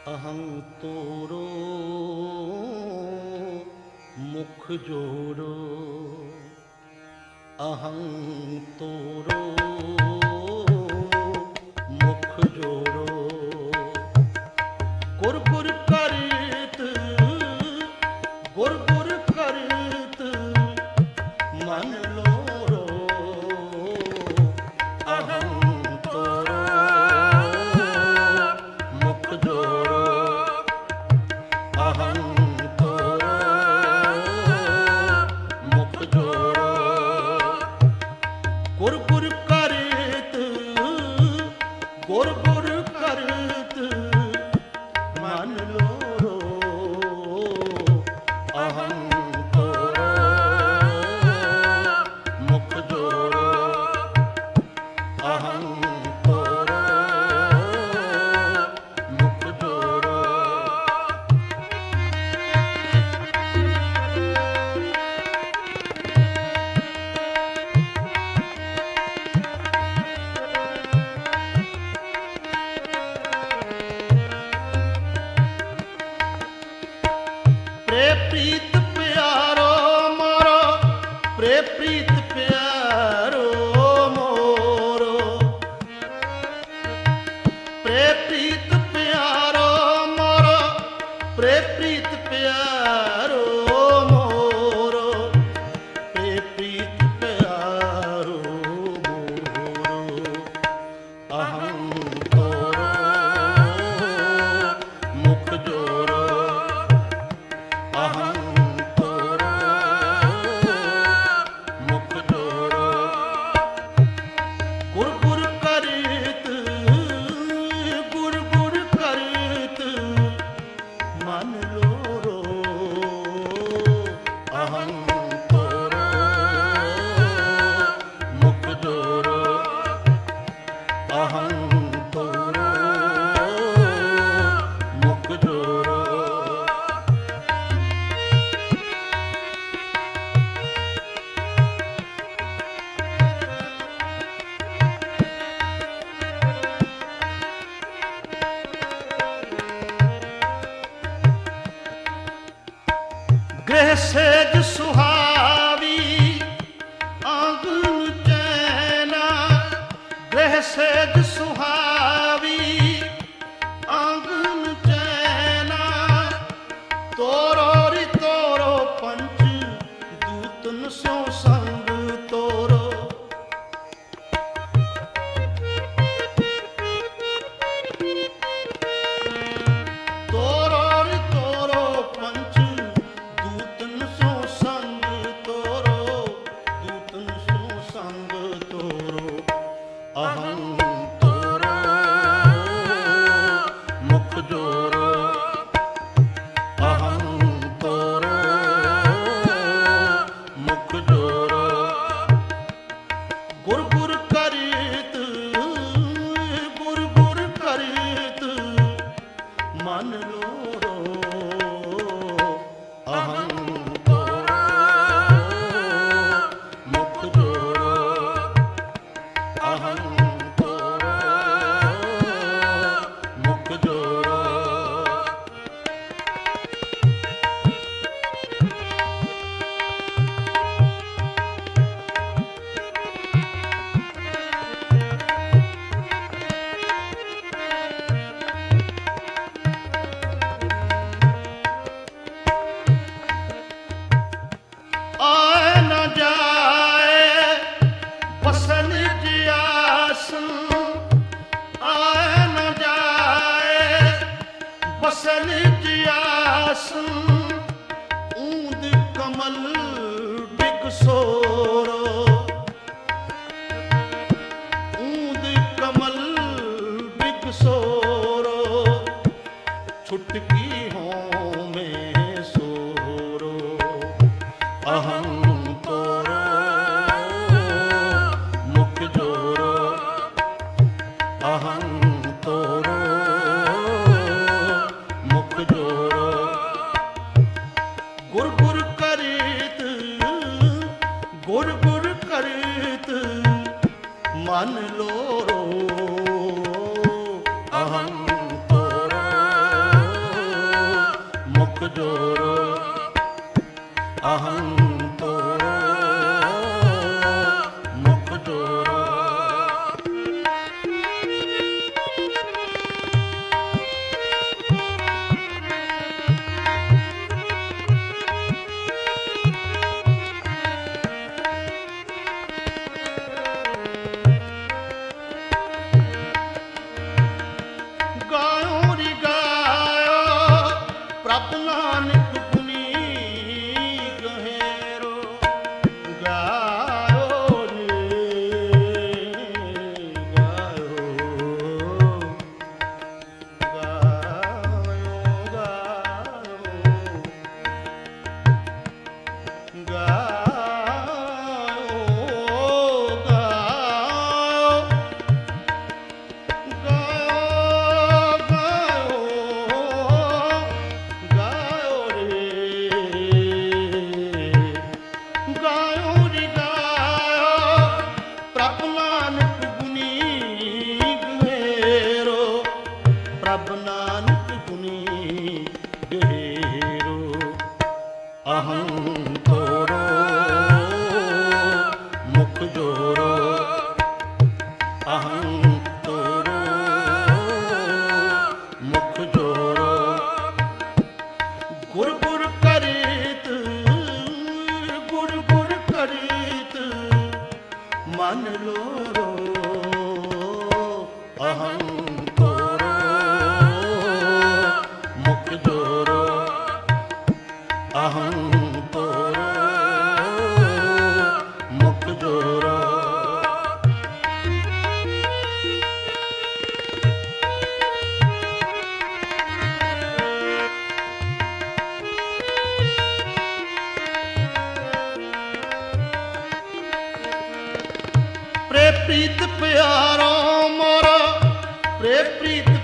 अहं तोरो मुख जोरो, अहं तोरो मुख जोरो। गुर गुर करत, गुर गुर करत मन लोरो। अहं तोरो मुख जोरो, अहं तोरो मुख जोरो। गुर गुर करत, गुर गुर करत मन लोरो। अहं तोरो मुख जोरो, अहं तोरो मुख जोरो। प्रे प्रीत प्यारो मोरो, प्रे प्रीत प्यारो मोरो। प्रे प्रीत प्यारो मोरो, प्रे प्रीत प्यारो मोरो। प्रे प्रीत प्यारो मोरो। अहं तोरो मुख जोरो, अहं तोरो मुख जोरो। गुर गुर करत, गुर गुर करत मन लोरो। अहं तोरो मुख जोरो, अहं तोरो मुख जोरो। गृह सेज सुहावी आंगन चैना, गृह सेज सुहावी आंगन चैना। तोरो रि तोरो पंच दूतन सो संग तोरो। तोरो रि तोरो पंच दूतन सो संग तोरो, दूतन सो संग तोरो। अहं तोरो मुख जोरो, अहं तोरो मुख जोरो। गुर गुर करत, गुर गुर करत मन लोरो। अहं तोरो मुख जोरो, अहं तोरो मुख जोरो। आए न जाए बसन जियास, आए न जाए बसन जियास। ऊंद कमल बिग सोरो, ऊंद कमल बिग सोरो। छुटकी हों में सोरो। अहं तोरो मुख जोरो, अहं तोरो मुख जोरो। गुर गुर करत, गुर गुर करत मन लोरो। अहं तोरो जोरो अहं तोरो मुख जोरो। प्रभ नानक गुनी गहेरो गायो रे गायो गायो गायो प्रभ नानक गुनी गहेरो अहं तोरो मुख जोरो अहं तोरो मुख जोरो। गुर गुर करीत गुर गुर करीत मन लोरो अहं अहं तोरो मुख जोरो। प्रे प्रीत प्यारो मोरा प्रे प्रीत